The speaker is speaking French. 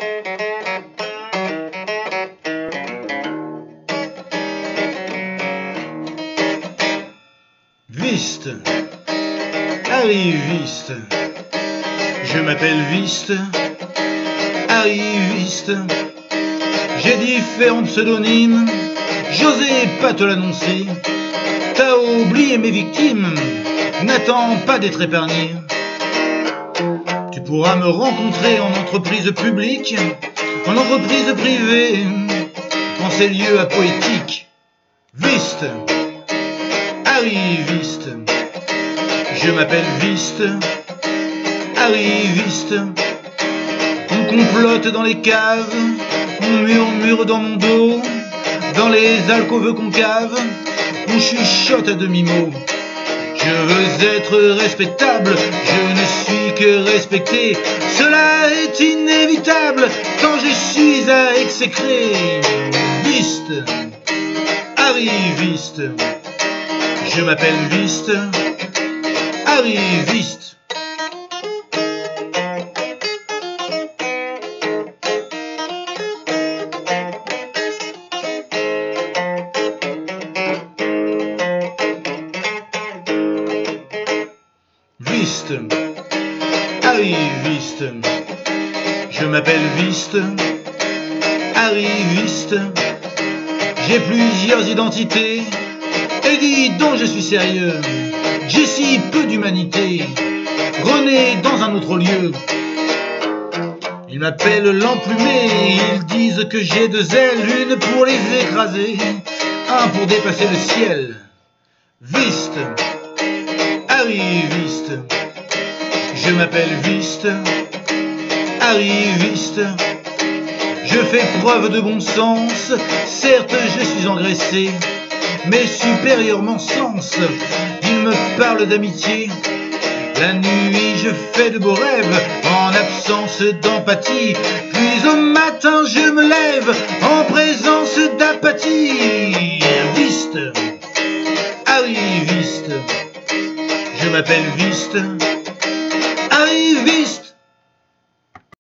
Viste, arriviste, je m'appelle Viste, arriviste, j'ai différents pseudonymes, j'osais pas te l'annoncer, t'as oublié mes victimes, n'attends pas d'être épargné. Tu pourras me rencontrer en entreprise publique, en entreprise privée, en ces lieux apoétiques. Viste, arriviste, je m'appelle Viste, arriviste. On complote dans les caves, on murmure dans mon dos, dans les alcôves concaves, on chuchote à demi-mot. Je veux être respectable, je ne suis que respecté, cela est inévitable quand je suis à exécrer. Viste, arriviste, je m'appelle Viste, arriviste. Viste, arriviste, je m'appelle Viste, arriviste, j'ai plusieurs identités, et dis donc je suis sérieux, j'ai si peu d'humanité, rené dans un autre lieu. Ils m'appellent l'emplumé, ils disent que j'ai deux ailes, une pour les écraser, un pour dépasser le ciel. Viste, arriviste, je m'appelle Viste, arriviste, je fais preuve de bon sens, certes je suis engraissé, mais supérieurement sens, il me parle d'amitié, la nuit je fais de beaux rêves, en absence d'empathie, puis au matin je me lève, en présence d'apathie. Viste, arriviste, je m'appelle Viste,